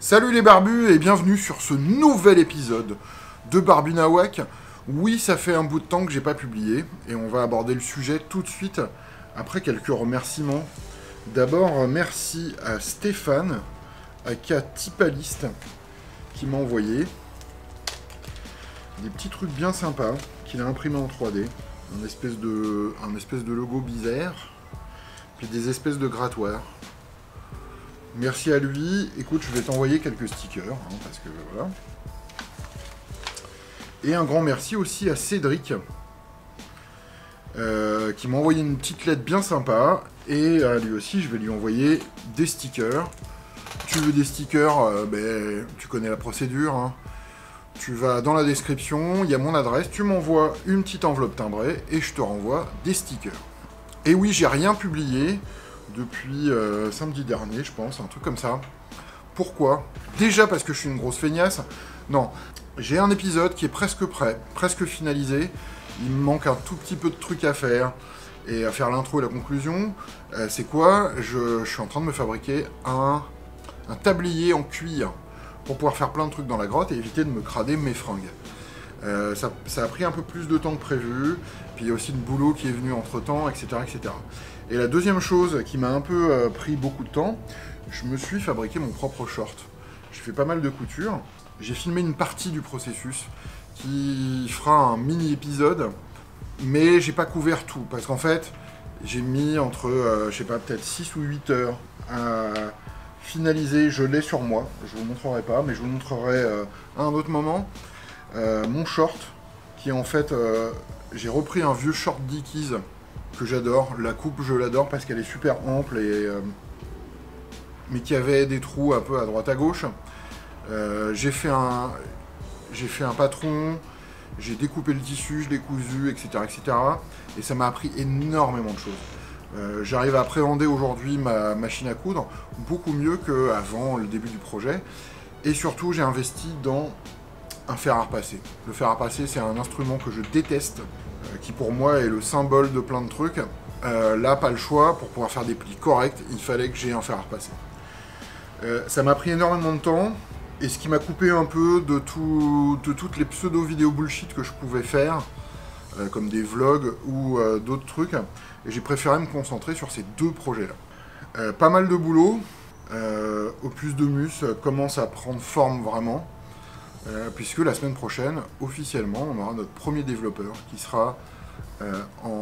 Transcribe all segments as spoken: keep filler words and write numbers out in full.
Salut les barbus et bienvenue sur ce nouvel épisode de Barbu Nawak. Oui, ça fait un bout de temps que j'ai pas publié et on va aborder le sujet tout de suite après quelques remerciements. D'abord, merci à Stéphane, aka Tipaliste, qui m'a envoyé des petits trucs bien sympas qu'il a imprimés en trois D, un espèce de, un espèce de logo bizarre, puis des espèces de grattoirs. Merci à lui. Écoute, je vais t'envoyer quelques stickers, hein, parce que voilà. Et un grand merci aussi à Cédric, euh, qui m'a envoyé une petite lettre bien sympa. Et à lui aussi, je vais lui envoyer des stickers. Tu veux des stickers, euh, ben, tu connais la procédure. Hein. Tu vas dans la description, il y a mon adresse, tu m'envoies une petite enveloppe timbrée et je te renvoie des stickers. Et oui, j'ai rien publié depuis euh, samedi dernier, je pense, un truc comme ça. Pourquoi? Déjà parce que je suis une grosse feignasse. Non, j'ai un épisode qui est presque prêt, presque finalisé. Il me manque un tout petit peu de trucs à faire et à faire l'intro et la conclusion. Euh, c'est quoi? je, je suis en train de me fabriquer un, un tablier en cuir pour pouvoir faire plein de trucs dans la grotte et éviter de me crader mes fringues. Euh, ça, ça a pris un peu plus de temps que prévu, puis il y a aussi le boulot qui est venu entre-temps, et cetera, et cetera. Et la deuxième chose qui m'a un peu euh, pris beaucoup de temps, je me suis fabriqué mon propre short. J'ai fait pas mal de couture, j'ai filmé une partie du processus qui fera un mini-épisode, mais j'ai pas couvert tout, parce qu'en fait, j'ai mis entre, euh, je sais pas, peut-être six ou huit heures à finaliser, je l'ai sur moi, je vous montrerai pas, mais je vous montrerai euh, à un autre moment. Euh, mon short, qui en fait, euh, j'ai repris un vieux short Dickies que j'adore. La coupe, je l'adore parce qu'elle est super ample, et, euh, mais qui avait des trous un peu à droite à gauche. Euh, j'ai fait un, j'ai fait un patron, j'ai découpé le tissu, je l'ai cousu, et cetera, et cetera. Et ça m'a appris énormément de choses. Euh, J'arrive à appréhender aujourd'hui ma machine à coudre beaucoup mieux qu'avant le début du projet. Et surtout, j'ai investi dans un fer à repasser. Le fer à repasser, c'est un instrument que je déteste, euh, qui pour moi est le symbole de plein de trucs. Euh, là, pas le choix, pour pouvoir faire des plis corrects, il fallait que j'ai un fer à repasser. Euh, ça m'a pris énormément de temps, et ce qui m'a coupé un peu de, tout, de toutes les pseudo-vidéos bullshit que je pouvais faire, euh, comme des vlogs ou euh, d'autres trucs, et j'ai préféré me concentrer sur ces deux projets-là. Euh, pas mal de boulot, euh, Opus Domus commence à prendre forme vraiment, Euh, puisque la semaine prochaine, officiellement, on aura notre premier développeur qui sera euh,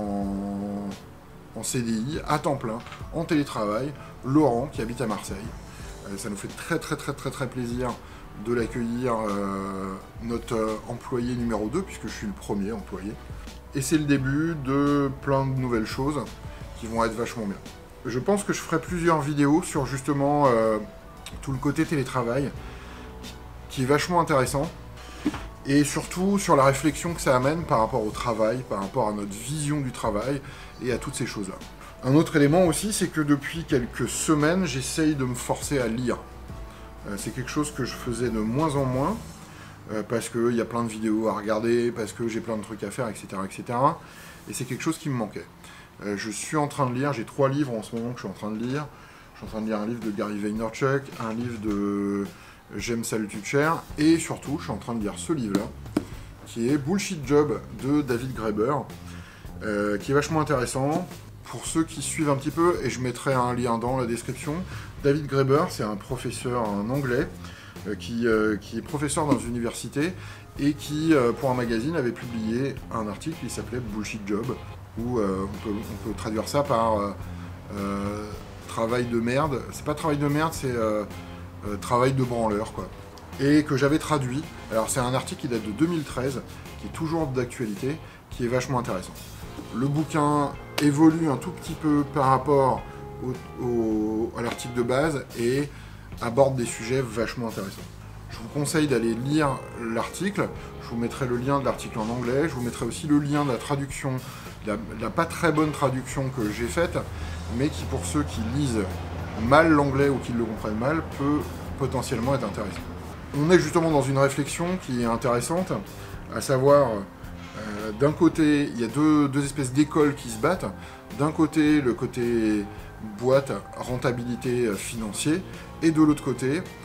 en, en C D I, à temps plein, en télétravail, Laurent, qui habite à Marseille. Euh, ça nous fait très très très très très plaisir de l'accueillir, euh, notre euh, employé numéro deux, puisque je suis le premier employé. Et c'est le début de plein de nouvelles choses qui vont être vachement bien. Je pense que je ferai plusieurs vidéos sur justement euh, tout le côté télétravail, qui est vachement intéressant, et surtout sur la réflexion que ça amène par rapport au travail, par rapport à notre vision du travail, et à toutes ces choses-là. Un autre élément aussi, c'est que depuis quelques semaines, j'essaye de me forcer à lire. Euh, c'est quelque chose que je faisais de moins en moins, euh, parce qu'il y a plein de vidéos à regarder, parce que j'ai plein de trucs à faire, et cetera, et cetera. Et c'est quelque chose qui me manquait. Euh, je suis en train de lire, j'ai trois livres en ce moment que je suis en train de lire. Je suis en train de lire un livre de Gary Vaynerchuk, un livre de James Altucher, et surtout, je suis en train de lire ce livre-là, qui est Bullshit Job de David Graeber, euh, qui est vachement intéressant. Pour ceux qui suivent un petit peu, et je mettrai un lien dans la description, David Graeber, c'est un professeur, un anglais, euh, qui, euh, qui est professeur dans une université, et qui, euh, pour un magazine, avait publié un article qui s'appelait Bullshit Job, où euh, on, peut, on peut traduire ça par euh, euh, travail de merde. C'est pas travail de merde, c'est Euh, Euh, travail de branleur, quoi. Et que j'avais traduit. Alors c'est un article qui date de deux mille treize, qui est toujours d'actualité, qui est vachement intéressant. Le bouquin évolue un tout petit peu par rapport au, au, à l'article de base et aborde des sujets vachement intéressants. Je vous conseille d'aller lire l'article. Je vous mettrai le lien de l'article en anglais. Je vous mettrai aussi le lien de la traduction, de la, de la pas très bonne traduction que j'ai faite, mais qui, pour ceux qui lisent mal l'anglais ou qui le comprennent mal, peut potentiellement être intéressant. On est justement dans une réflexion qui est intéressante, à savoir, euh, d'un côté, il y a deux, deux espèces d'écoles qui se battent. D'un côté, le côté boîte, rentabilité financier, et de l'autre côté,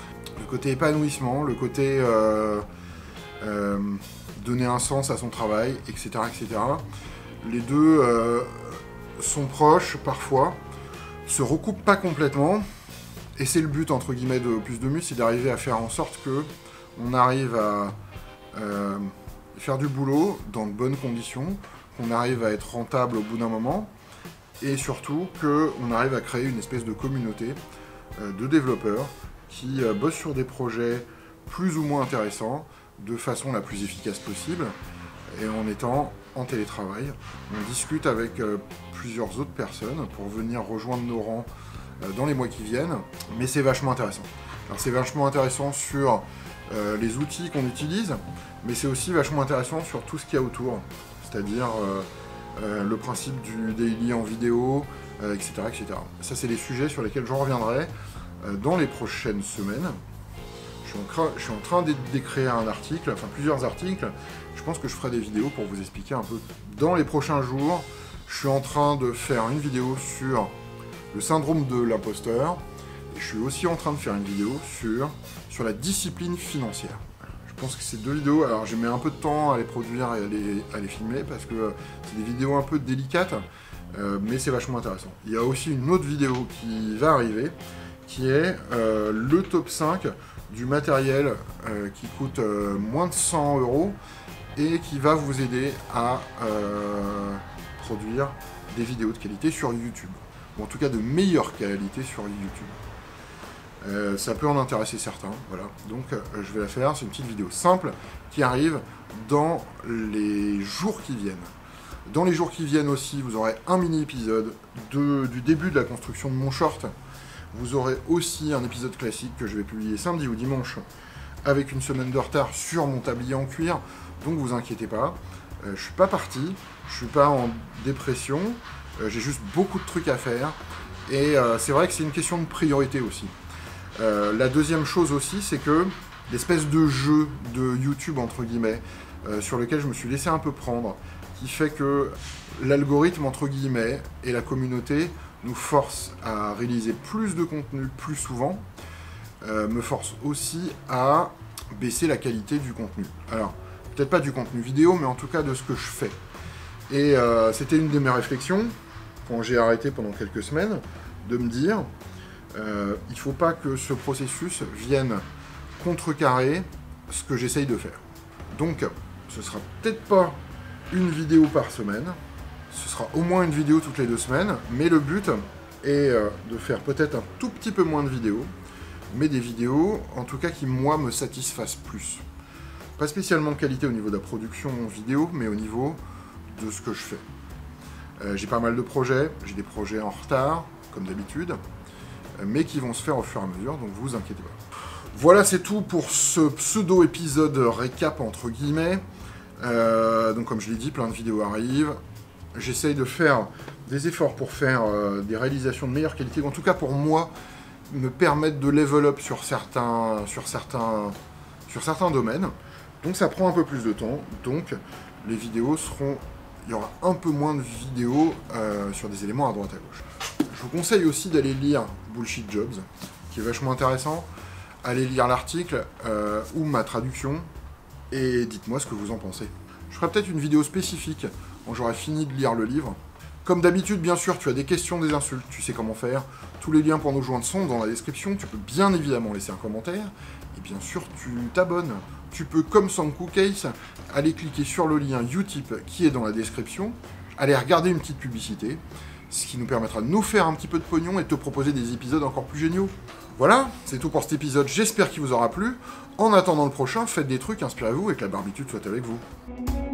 Le côté épanouissement, le côté euh, euh, donner un sens à son travail, et cetera, et cetera. Les deux euh, sont proches parfois, se recoupent pas complètement, et c'est le but entre guillemets de Opus Domus, c'est d'arriver à faire en sorte que on arrive à euh, faire du boulot dans de bonnes conditions, qu'on arrive à être rentable au bout d'un moment, et surtout qu'on arrive à créer une espèce de communauté euh, de développeurs qui euh, bossent sur des projets plus ou moins intéressants, de façon la plus efficace possible, et en étant en télétravail. On discute avec euh, plusieurs autres personnes pour venir rejoindre nos rangs euh, dans les mois qui viennent, mais c'est vachement intéressant. Alors c'est vachement intéressant sur euh, les outils qu'on utilise, mais c'est aussi vachement intéressant sur tout ce qu'il y a autour, c'est-à-dire euh, euh, le principe du daily en vidéo, euh, et cetera, et cetera. Ça, c'est des sujets sur lesquels je reviendrai euh, dans les prochaines semaines. Je suis, en, je suis en train d'écrire un article, enfin plusieurs articles. Je pense que je ferai des vidéos pour vous expliquer un peu. Dans les prochains jours, je suis en train de faire une vidéo sur le syndrome de l'imposteur. Et je suis aussi en train de faire une vidéo sur, sur la discipline financière. Je pense que ces deux vidéos, alors j'ai mis un peu de temps à les produire et à les, à les filmer parce que c'est des vidéos un peu délicates, euh, mais c'est vachement intéressant. Il y a aussi une autre vidéo qui va arriver, qui est euh, le top cinq du matériel euh, qui coûte euh, moins de cent euros et qui va vous aider à euh, produire des vidéos de qualité sur YouTube. Ou en tout cas de meilleure qualité sur YouTube. Euh, ça peut en intéresser certains, voilà. Donc euh, je vais la faire, c'est une petite vidéo simple qui arrive dans les jours qui viennent. Dans les jours qui viennent aussi, vous aurez un mini-épisode du début de la construction de mon short. Vous aurez aussi un épisode classique que je vais publier samedi ou dimanche avec une semaine de retard sur mon tablier en cuir. Donc vous inquiétez pas, euh, je suis pas parti, je suis pas en dépression, euh, j'ai juste beaucoup de trucs à faire. Et euh, c'est vrai que c'est une question de priorité aussi. Euh, la deuxième chose aussi, c'est que l'espèce de jeu de YouTube, entre guillemets, euh, sur lequel je me suis laissé un peu prendre, qui fait que l'algorithme, entre guillemets, et la communauté nous force à réaliser plus de contenu plus souvent, euh, me force aussi à baisser la qualité du contenu. Alors, peut-être pas du contenu vidéo, mais en tout cas de ce que je fais. Et euh, c'était une de mes réflexions, quand j'ai arrêté pendant quelques semaines, de me dire... Euh, il ne faut pas que ce processus vienne contrecarrer ce que j'essaye de faire. Donc, ce sera peut-être pas une vidéo par semaine, ce sera au moins une vidéo toutes les deux semaines, mais le but est euh, de faire peut-être un tout petit peu moins de vidéos, mais des vidéos, en tout cas, qui, moi, me satisfassent plus. Pas spécialement de qualité au niveau de la production vidéo, mais au niveau de ce que je fais. Euh, j'ai pas mal de projets, j'ai des projets en retard, comme d'habitude, mais qui vont se faire au fur et à mesure, donc vous inquiétez pas. Voilà, c'est tout pour ce pseudo-épisode récap, entre guillemets. Euh, donc comme je l'ai dit, plein de vidéos arrivent. J'essaye de faire des efforts pour faire euh, des réalisations de meilleure qualité, ou en tout cas pour moi, me permettre de level up sur certains, sur certains, sur certains domaines. Donc ça prend un peu plus de temps, donc les vidéos seront... Il y aura un peu moins de vidéos euh, sur des éléments à droite à gauche. Je vous conseille aussi d'aller lire Bullshit Jobs, qui est vachement intéressant. Allez lire l'article euh, ou ma traduction, et dites-moi ce que vous en pensez. Je ferai peut-être une vidéo spécifique quand j'aurai fini de lire le livre. Comme d'habitude, bien sûr, tu as des questions, des insultes, tu sais comment faire. Tous les liens pour nous joindre sont dans la description. Tu peux bien évidemment laisser un commentaire. Et bien sûr, tu t'abonnes. Tu peux, comme Sanku Case, aller cliquer sur le lien Utip qui est dans la description, aller regarder une petite publicité, ce qui nous permettra de nous faire un petit peu de pognon et de te proposer des épisodes encore plus géniaux. Voilà, c'est tout pour cet épisode, j'espère qu'il vous aura plu. En attendant le prochain, faites des trucs, inspirez-vous et que la barbitude soit avec vous.